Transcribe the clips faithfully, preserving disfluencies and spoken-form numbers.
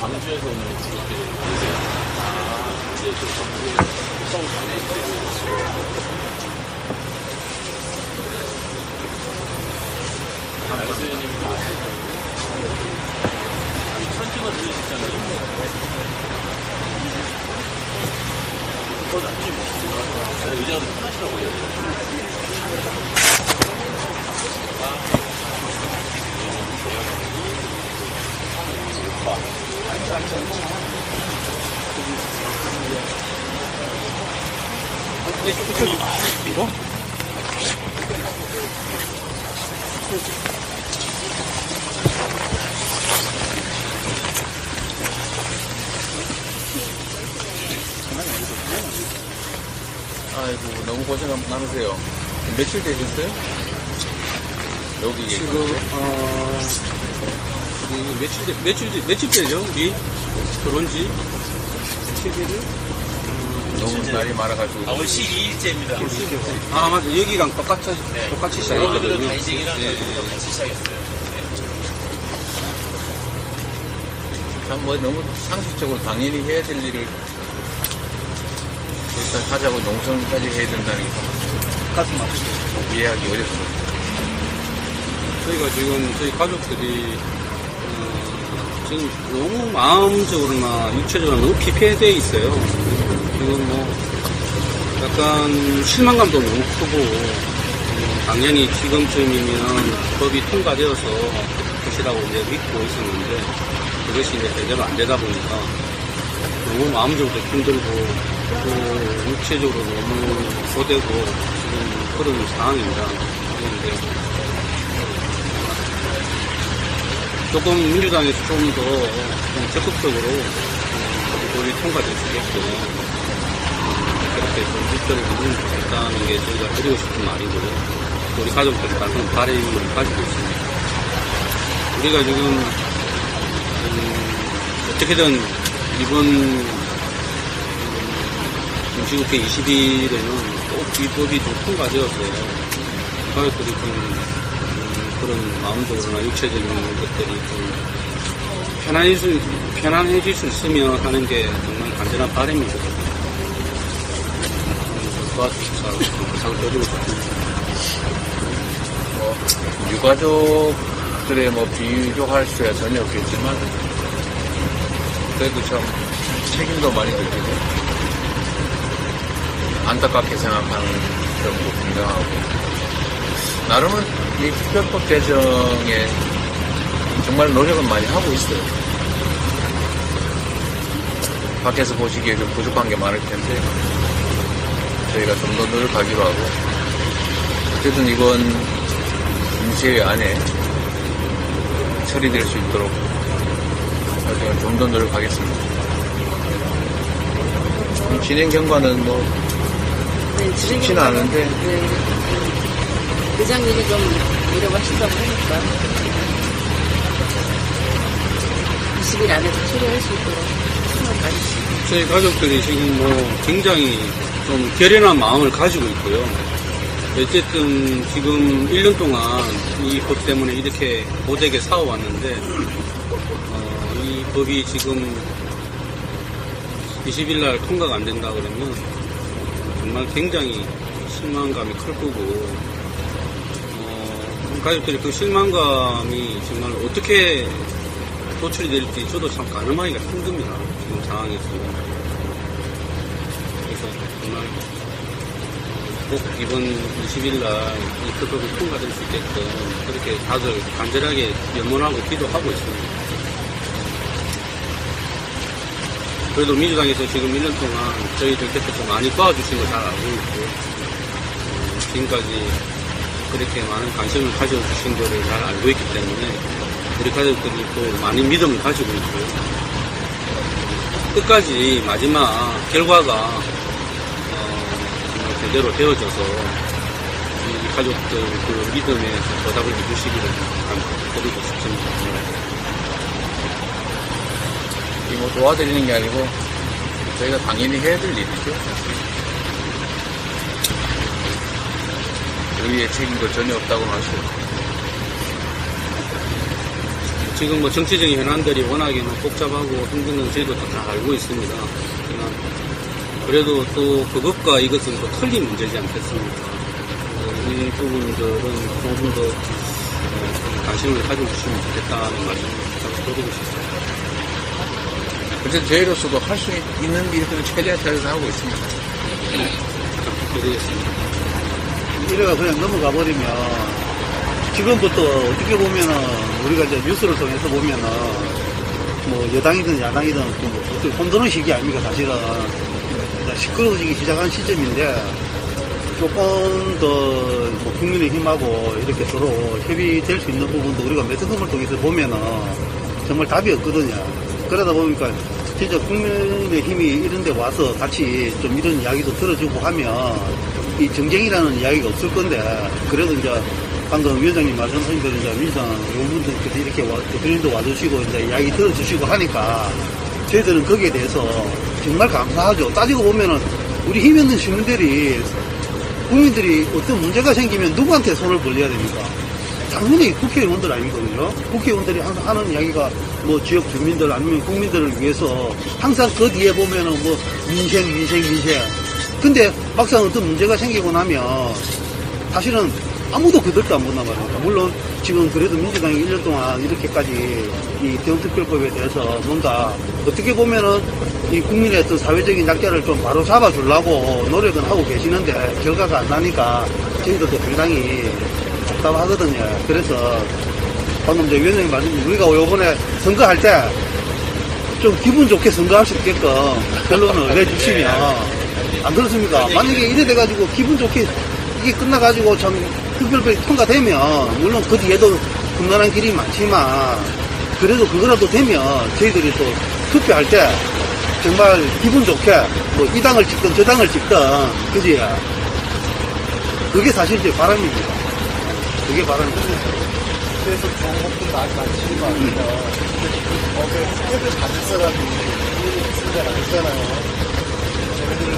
광주에서 오는 그렇게 되세요. 아, 이제 또 광주 성 안에 알수님 천지가 들으시잖아요. 그건 안 좀 의자가 좀 편하시라고 해요. 이거? 아이고, 너무 고생 많으세요. 며칠 되셨어요? 여기 지금, 계시는데? 어, 이 며칠, 돼- 며칠, 돼- 며칠째죠, 우리? 들어온 지? 며칠째를? 너무 날이 많아가지고. 아, 오늘 십이일째입니다. 아, 맞아. 여기랑 똑같이, 네. 똑같이 여러분들은 시작했거든요. 단식이랑 네. 저희도 같이 시작했어요. 참, 뭐, 너무 상식적으로 당연히 해야 될 일을 일단 하자고 농성까지 해야 된다는 게 가슴 아프죠. 이해하기 어렵습니다. 저희가 지금, 저희 가족들이, 어, 지금 너무 마음적으로나 육체적으로 너무 피폐되어 있어요. 지금 뭐, 약간 실망감도 너무 크고, 어, 당연히 지금쯤이면 법이 통과되어서 것이라고 이제 믿고 있었는데, 그것이 이제 제대로 안 되다 보니까, 너무 마음적으로 힘들고, 또 육체적으로 너무 고되고, 지금 그런 상황입니다. 그런데, 조금 민주당에서 좀 더 좀 적극적으로 법이 통과될 수 있게끔 그렇게 좀 일조를 해주면 좋겠다는 게 저희가 드리고 싶은 말이고요. 우리 가족들이 다른 바람을 가지고 있습니다. 우리가 지금 음, 어떻게든 이번 임시국회 이십 일에는 꼭 이 법이 좀 통과되어서 가족들이 좀 그런 마음적으로나 육체적인 것들이 좀 편안해질, 편안해질 수 있으면 하는 게 정말 간절한 바람이거든요. 도와주셔서 부탁을 드리고 싶습니다. 뭐, 유가족들의 뭐, 비교할 수야 전혀 없겠지만, 그래도 참, 책임도 많이 느끼고, 안타깝게 생각하는 점도 분명하고, 나름은 이 특별법 개정에 정말 노력은 많이 하고 있어요. 밖에서 보시기에 좀 부족한 게 많을 텐데, 저희가 좀 더 노력하기로 하고, 어쨌든 이번 임시회 안에 처리될 수 있도록 나중에 좀 더 노력하겠습니다. 진행 경과는 뭐, 네, 쉽지는 않은데, 네. 의장님이 좀 노력하신다고 하니까 이십 일 안에 처리할 수 있도록 힘을 다주시고 저희 가족들이 지금 뭐 굉장히 좀 결연한 마음을 가지고 있고요. 어쨌든 지금 일 년 동안 이 법 때문에 이렇게 고되게 싸워왔는데, 어, 이 법이 지금 이십 일 날 통과가 안 된다 그러면 정말 굉장히 실망감이 클 거고, 가족들이 그 실망감이 정말 어떻게 도출이 될지 저도 참 가늠하기가 힘듭니다. 지금 상황에서. 그래서 정말 꼭 이번 이십 일 날 이 특법이 통과될 수 있게끔 그렇게 다들 간절하게 염원하고 기도하고 있습니다. 그래도 민주당에서 지금 일 년 동안 저희들 곁에서 많이 도와주신 거 잘 알고 있고, 어, 지금까지 그렇게 많은 관심을 가져주신 거를 잘 알고 있기 때문에 우리 가족들이 또 많은 믿음을 가지고 있고요. 끝까지 마지막 결과가 어, 정말 제대로 되어져서 이 가족들 그 믿음에 보답을 해주시기를 드리고 싶습니다. 이 뭐 도와드리는 게 아니고 저희가 당연히 해야 될 일이죠. 우리의 책임도 전혀 없다고는 할 수 없고. 지금 뭐 정치적인 현안들이 워낙에는 복잡하고 힘든 건 저희도 다 알고 있습니다. 그러나 그래도 또 그것과 이것은 또 틀린 문제지 않겠습니까? 이 부분들은 조금 더 관심을 가져주시면 좋겠다는 말씀을 드리고 싶습니다. 어쨌든 저희로서도 할 수 있는 일들을 최대한 잘해서 하고 있습니다. 드리겠습니다. 이래가 그냥 넘어가 버리면 지금부터 어떻게 보면은 우리가 이제 뉴스를 통해서 보면은 뭐 여당이든 야당이든 뭐 어떻게 혼도는 시기 아닙니까 사실은. 시끄러워지기 시작한 시점인데 조금 더뭐 국민의힘하고 이렇게 서로 협의될 수 있는 부분도 우리가 매트홈을 통해서 보면은 정말 답이 없거든요. 그러다 보니까 진짜 국민의힘이 이런 데 와서 같이 좀 이런 이야기도 들어주고 하면 이 정쟁이라는 이야기가 없을 건데 그래도 이제 방금 위원장님 말씀하신 대로 이제 민주당 의원분들께서 이렇게 와, 대표님도 와주시고 이제 이야기 들어주시고 하니까 저희들은 거기에 대해서 정말 감사하죠. 따지고 보면은 우리 힘 있는 시민들이 국민들이 어떤 문제가 생기면 누구한테 손을 벌려야 됩니까? 당연히 국회의원들 아니거든요. 국회의원들이 항상 하는 이야기가 뭐 지역 주민들 아니면 국민들을 위해서 항상 그 뒤에 보면은 뭐 민생 민생 민생. 근데 막상 어떤 문제가 생기고 나면 사실은 아무도 그들도 안 본단 말입니다. 물론 지금 그래도 민주당이 일 년 동안 이렇게까지 이 대원특별법에 대해서 뭔가 어떻게 보면은 이 국민의 어떤 사회적인 약자를 좀 바로 잡아주려고 노력은 하고 계시는데 결과가 안 나니까 저희들도 상당히 답답하거든요. 그래서 방금 저 위원장님 말씀, 우리가 요번에 선거할 때 좀 기분 좋게 선거할 수 있게끔 결론을 내주시면 안 그렇습니까? 만약에 이래 돼가지고 기분 좋게 이게 끝나가지고 참 특별법이 통과되면 물론 그 뒤에도 험난한 길이 많지만 그래도 그거라도 되면 저희들이 또 투표할 때 정말 기분 좋게 뭐 이 당을 찍든 저 당을 찍든 그지? 그게 사실 제 바람입니다. 그게 바람입니다. 그래서 좋은 것도 많이 많지만 음. 어제 스텝을 받을 사람이 있으면 안 되잖아요. 저희들은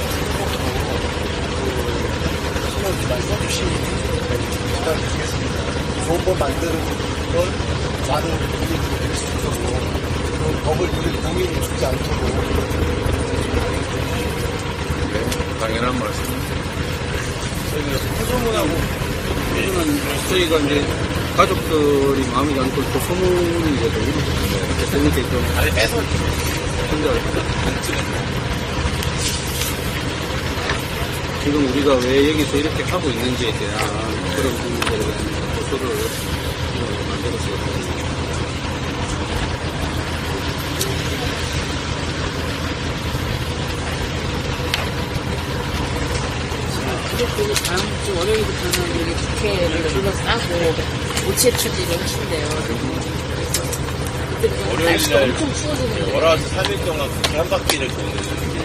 신경 많이 써주시면 부탁드리겠습니다. 좋은 법 만드는 걸 많은 분들이 될 수 있었고 그 법을 우리 국민이 주지 않도록 네, 당연한 말씀입니다. 저희가 소소문하고 요즘은 저희가 이제 가족들이 마음에 않고 또 소문이 이제 좀 그래서 이렇게 좀 아래 빼서 지금 우리가 왜 여기서 이렇게 하고 있는지에 대한 그런 부분들에 대한 보도를 만들었어요. 가족들이 다음 주 월요일부터는 여기 국회를 둘러싸고 모체 추진을 하신대요. 그래서 그때 날씨가 엄청 추워지는데 월화수 삼 일 동안 국회 한 바퀴를 도는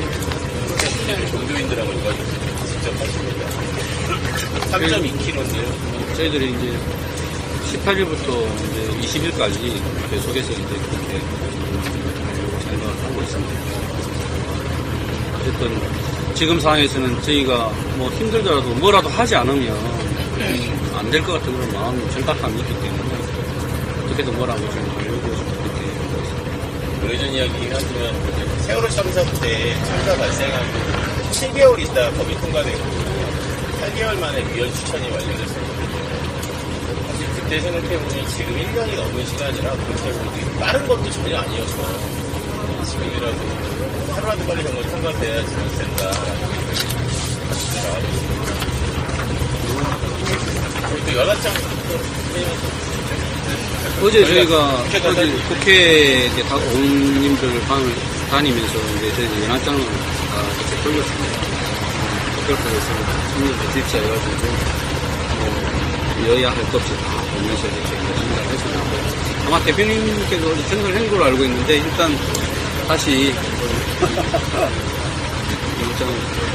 종교인들하고 이거 직접 하십니다. 삼 점 이 킬로미터인데요. 저희들이 이제 십팔 일부터 이제 이십 일까지 계속해서 이제 그렇게 생각을 하고 있습니다. 어쨌든 지금 상황에서는 저희가 뭐 힘들더라도 뭐라도 하지 않으면 안 될 것 같은 그런 마음, 절박함이 있기 때문에 어떻게든 뭐라고 좀 하려고 이렇게 하고 있습니다. 예전 이야기 하시면 세월호 참사 때 참사 발생하고 칠 개월 있다 법이 통과되고 팔 개월 만에 위헌 추천이 완료됐었거든요. 사실 그때 생각해보니 지금 일 년이 넘은 시간이라 그렇게 보니 빠른 것도 전혀 아니어서 지금이라도 하루라도 빨리 정말 통과돼야지 된다. 또 연합장 어제 저희가 어제 국회 이제 다 의원님들 방을 다니면서 이제 저희 연합장을 다 이렇게 돌렸습니다. 특별법에서 국민들 주입사해가지고 뭐 여야 할 것 없이 다 보면서 이렇게 생각을 했었는데 아마 대표님께서 어제 전설 행보를 알고 있는데 일단 다시 영장을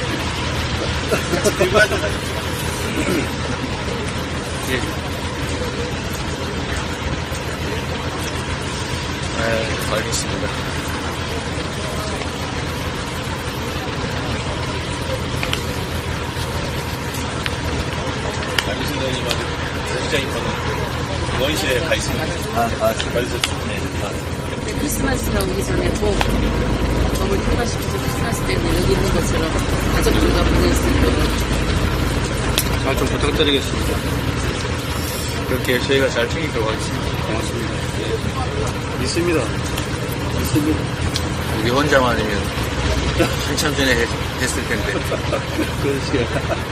예. 네, 알겠습니다. 남희순 의원님하고 부장님 방금 의원실에 가 있습니다. 아, 아, 맛있었습니다. 근데 크리스마스가 오기 전에 꼭 점을 통과시켜서 크리스마스 때는 여기 있는 것처럼 가족들과 보낼 수 있도록 잘 좀 부탁드리겠습니다. 그렇게 저희가 잘 챙기도록 하겠습니다. 고맙습니다. 믿습니다. 믿습니다. 우리 혼자만 아니면 한참 전에 했, 했을 텐데. 그렇지.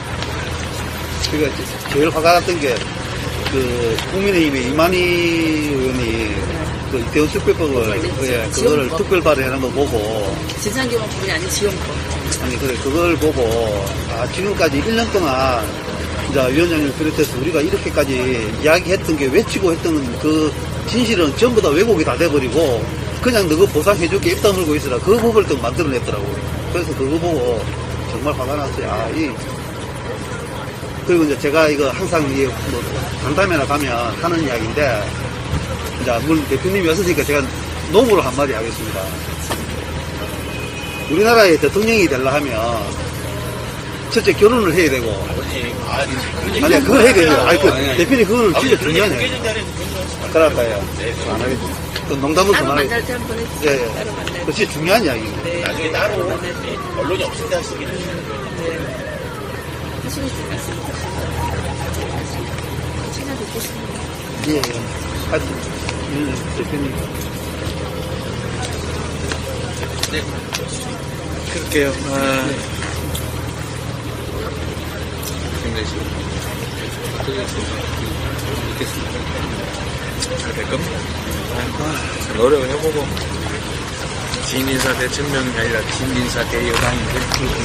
그러니까 제일 화가 났던 게, 그, 국민의힘의 이만희 의원이 그 이태원 특별법을, 예, 그거를 지원법. 특별 발의하는 거 보고, 진상규명법이 아닌 지원법. 아니, 그래, 그걸 보고, 아, 지금까지 일 년 동안, 이제 위원장님 비롯해서 우리가 이렇게까지 이야기했던 게 외치고 했던 그 진실은 전부 다 왜곡이 다 돼버리고, 그냥 너가 보상해줄게 입 다물고 있으라. 그 법을 또 만들어냈더라고요. 그래서 그거 보고 정말 화가 났어요. 아, 이, 그리고 이제 제가 이거 항상 이, 뭐, 간담회나 가면 하는 이야기인데, 이제 물론 대표님이 왔으니까 제가 농으로 한마디 하겠습니다. 우리나라의 대통령이 되려 하면, 첫째 결혼을 해야 되고, 아버님, 아, 그런 얘기 아니, 그걸 해야 돼요. 아니, 그, 아니, 아니. 대표님 그거는 진짜 중요하네. 깨진 자리에서 그런 거 하지 말고. 그럴까요? 네, 네. 안 하겠습니다. 그 농담은 따로 그만하겠습니다. 만날 때 한번 해주세요. 예, 예. 따로 만날 때. 그 진짜 중요한 이야기입니다. 네. 나중에 따로 만날 때. 언론이 없을 때 하시기는 하시고 싶은 말씀 친구 듣고 싶습니다. 예, 예. 하여튼, 음, 대표님. 그럴게요. 아, 힘내시고. 듣겠습니다. 잘 될 겁니다. 아, 노력을 해보고. 진인사 대천명이 아니라 진인사 대여당인데.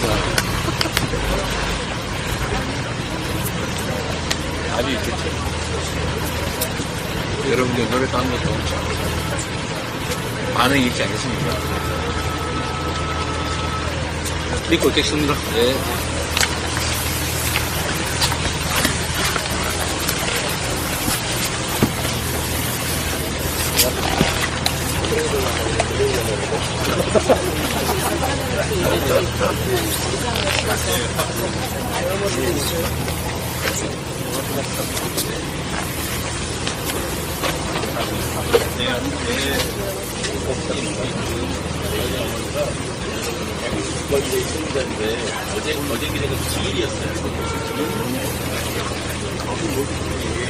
답이 있겠죠. 여러분들 노력하는 것도 반응이 있지 않겠습니까? 믿고 있겠습니다. 네. 거의 이제 있는데 어제 어제 기대가 지일이었어요.